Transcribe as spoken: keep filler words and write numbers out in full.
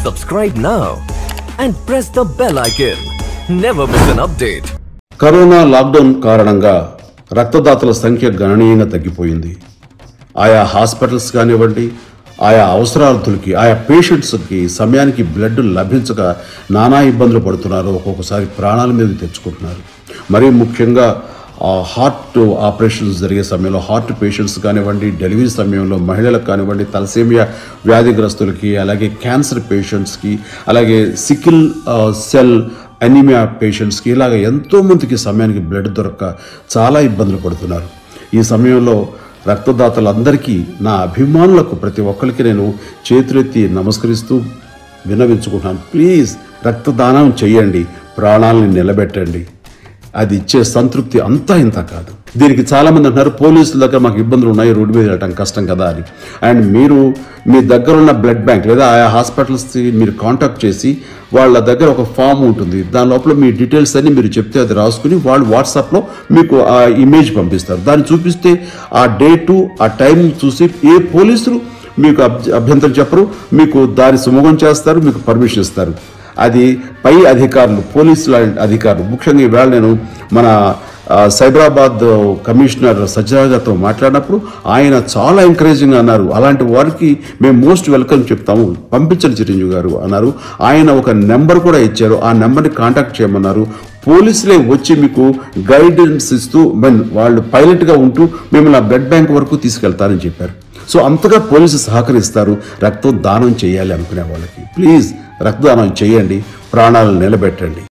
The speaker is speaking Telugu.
Subscribe now and press the bell icon. Never miss an update. Corona lockdown కారణంగా రక్తదాతల సంఖ్య గణనీయంగా తగ్గిపోయింది. ఆయా హాస్పిటల్స్ కానివ్వండి, ఆయా అవసరార్థులకి, ఆయా పేషెంట్స్కి సమయానికి బ్లడ్ లభించక నానా ఇబ్బందులు పడుతున్నారు. ఒక్కొక్కసారి ప్రాణాల మీద తెచ్చుకుంటున్నారు. మరీ ముఖ్యంగా హార్ట్ ఆపరేషన్స్ జరిగే సమయంలో హార్ట్ పేషెంట్స్ కానివ్వండి, డెలివరీ సమయంలో మహిళలకు కానివ్వండి, తలసేమియా వ్యాధిగ్రస్తులకి, అలాగే క్యాన్సర్ పేషెంట్స్కి, అలాగే సికిల్ సెల్ అనీమియా పేషెంట్స్కి, ఇలాగ ఎంతోమందికి సమయానికి బ్లడ్ దొరక్క చాలా ఇబ్బందులు పడుతున్నారు. ఈ సమయంలో రక్తదాతలందరికీ, నా అభిమానులకు ప్రతి ఒక్కరికి నేను చేతులెత్తి నమస్కరిస్తూ విన్నవించుకుంటున్నాను. ప్లీజ్ రక్తదానం చేయండి, ప్రాణాలని నిలబెట్టండి. అది ఇచ్చే సంతృప్తి అంతా ఇంత కాదు. దీనికి చాలామంది అంటున్నారు, పోలీసుల దగ్గర మాకు ఇబ్బందులు ఉన్నాయి, రోడ్డు మీద వెళ్ళటం కష్టం కదా అని. అండ్ మీరు మీ దగ్గర ఉన్న బ్లడ్ బ్యాంక్ లేదా ఆయా హాస్పిటల్స్కి మీరు కాంటాక్ట్ చేసి వాళ్ళ దగ్గర ఒక ఫామ్ ఉంటుంది. దాని లోపల మీ డీటెయిల్స్ అన్ని మీరు చెప్తే అది రాసుకుని వాళ్ళు వాట్సాప్లో మీకు ఆ ఇమేజ్ పంపిస్తారు. దాన్ని చూపిస్తే ఆ డేటు ఆ టైం చూసి ఏ పోలీసులు మీకు అభ్యంతరం చెప్పరు, మీకు దారి సుమోగం చేస్తారు, మీకు పర్మిషన్ ఇస్తారు. అది పై అధికారులు, పోలీసుల అధికారులు, ముఖ్యంగా ఈవేళ నేను మన సైబరాబాద్ కమిషనర్ సజ్జరాజాతో మాట్లాడినప్పుడు ఆయన చాలా ఎంకరేజింగ్ అన్నారు. అలాంటి వారికి మేము మోస్ట్ వెల్కమ్ చెప్తాము, పంపించండి చిరంజీవి గారు అన్నారు. ఆయన ఒక నెంబర్ కూడా ఇచ్చారు, ఆ నెంబర్ని కాంటాక్ట్ చేయమన్నారు. పోలీసులే వచ్చి మీకు గైడెన్స్ ఇస్తూ వాళ్ళు పైలట్గా ఉంటూ మిమ్మల్ని ఆ బ్లడ్ బ్యాంక్ వరకు తీసుకెళ్తారని చెప్పారు. సో అంతగా పోలీసు సహకరిస్తారు రక్తం దానం చేయాలి అనుకునే వాళ్ళకి. ప్లీజ్ రక్తదానం చేయండి, ప్రాణాలను నిలబెట్టండి.